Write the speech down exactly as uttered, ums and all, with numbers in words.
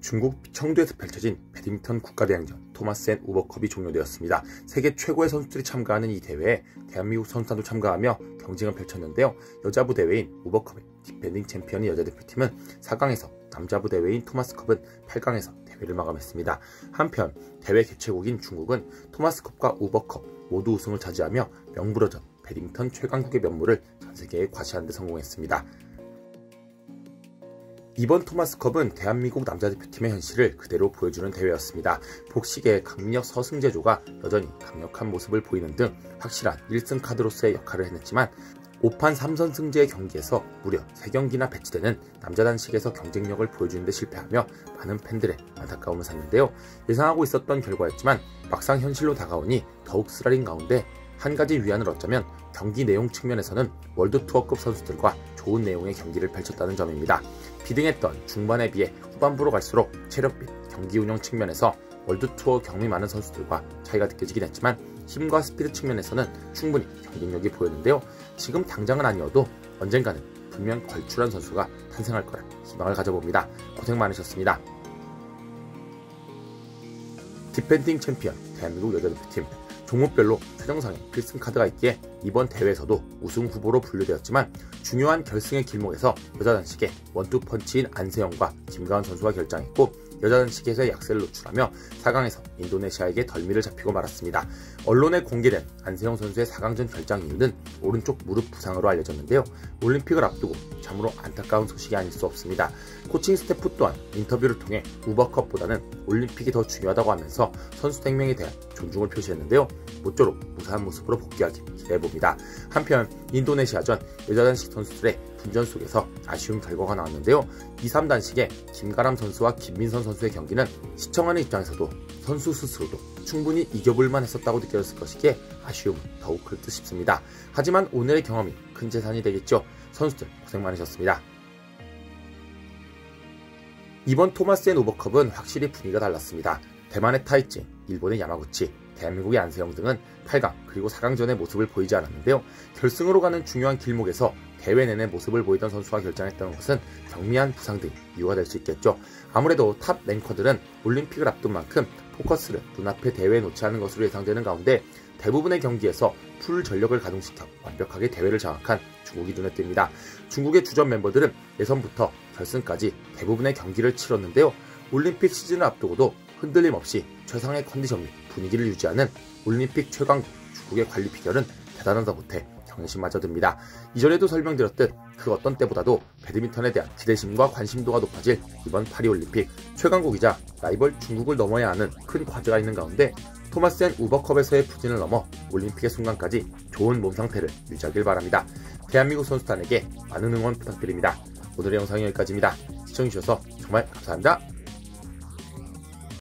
중국 청두에서 펼쳐진 배드민턴 국가대항전 토마스 앤 우버컵이 종료되었습니다. 세계 최고의 선수들이 참가하는 이 대회에 대한민국 선수단도 참가하며 경쟁을 펼쳤는데요. 여자부 대회인 우버컵의 디펜딩 챔피언인 여자대표팀은 사 강에서 남자부 대회인 토마스컵은 팔 강에서 대회를 마감했습니다. 한편 대회 개최국인 중국은 토마스컵과 우버컵 모두 우승을 차지하며 명불허전 배드민턴 최강국의 면모를 전세계에 과시하는 데 성공했습니다. 이번 토마스컵은 대한민국 남자대표팀의 현실을 그대로 보여주는 대회였습니다. 복식의 강민혁 서승재조가 여전히 강력한 모습을 보이는 등 확실한 일 승 카드로서의 역할을 해냈지만 오 판 삼 선 승제의 경기에서 무려 세 경기나 배치되는 남자 단식에서 경쟁력을 보여주는 데 실패하며 많은 팬들의 안타까움을 샀는데요. 예상하고 있었던 결과였지만 막상 현실로 다가오니 더욱 쓰라린 가운데 한 가지 위안을 얻자면 경기 내용 측면에서는 월드투어급 선수들과 좋은 내용의 경기를 펼쳤다는 점입니다. 비등했던 중반에 비해 후반부로 갈수록 체력 및 경기 운영 측면에서 월드투어 경험이 많은 선수들과 차이가 느껴지긴 했지만 힘과 스피드 측면에서는 충분히 경쟁력이 보였는데요. 지금 당장은 아니어도 언젠가는 분명 걸출한 선수가 탄생할 거라 희망을 가져봅니다. 고생 많으셨습니다. 디펜딩 챔피언 대한민국 여자대표팀 종목별로 최정상의 필승 카드가 있기에 이번 대회에서도 우승 후보로 분류되었지만 중요한 결승의 길목에서 여자 단식의 원투펀치인 안세영과 김가은 선수가 결장했고 여자 단식에서의 약세를 노출하며 사 강에서 인도네시아에게 덜미를 잡히고 말았습니다. 언론에 공개된 안세영 선수의 사 강전 결장 이유는 오른쪽 무릎 부상으로 알려졌는데요. 올림픽을 앞두고 참으로 안타까운 소식이 아닐 수 없습니다. 코칭 스태프 또한 인터뷰를 통해 우버컵보다는 올림픽이 더 중요하다고 하면서 선수 생명에 대한 존중을 표시했는데요. 모쪼록 무사한 모습으로 복귀하기 기대해봅니다. 한편 인도네시아전 여자 단식 선수들의 분전 속에서 아쉬운 결과가 나왔는데요. 이, 삼 단식의 김가람 선수와 김민선 선수의 경기는 시청하는 입장에서도 선수 스스로도 충분히 이겨볼만 했었다고 느껴졌을 것이기에 아쉬움은 더욱 클 듯 싶습니다. 하지만 오늘의 경험이 큰 재산이 되겠죠. 선수들 고생 많으셨습니다. 이번 토마스 앤 우버컵은 확실히 분위기가 달랐습니다. 대만의 타이치, 일본의 야마구치, 대한민국의 안세영 등은 팔 강 그리고 사 강전의 모습을 보이지 않았는데요. 결승으로 가는 중요한 길목에서 대회 내내 모습을 보이던 선수가 결장했다는 것은 경미한 부상 등이 이유가 될 수 있겠죠. 아무래도 탑 랭커들은 올림픽을 앞둔 만큼 포커스를 눈앞의 대회에 놓지 않은 것으로 예상되는 가운데 대부분의 경기에서 풀 전력을 가동시켜 완벽하게 대회를 장악한 중국이 눈에 띕니다. 중국의 주전 멤버들은 예선부터 결승까지 대부분의 경기를 치렀는데요. 올림픽 시즌을 앞두고도 흔들림 없이 최상의 컨디션 및 분위기를 유지하는 올림픽 최강국 중국의 관리 비결은 대단하다 못해 경외심마저 듭니다. 이전에도 설명드렸듯 그 어떤 때보다도 배드민턴에 대한 기대심과 관심도가 높아질 이번 파리올림픽 최강국이자 라이벌 중국을 넘어야 하는 큰 과제가 있는 가운데 토마스 앤 우버컵에서의 부진을 넘어 올림픽의 순간까지 좋은 몸 상태를 유지하길 바랍니다. 대한민국 선수단에게 많은 응원 부탁드립니다. 오늘의 영상은 여기까지입니다. 시청해주셔서 정말 감사합니다.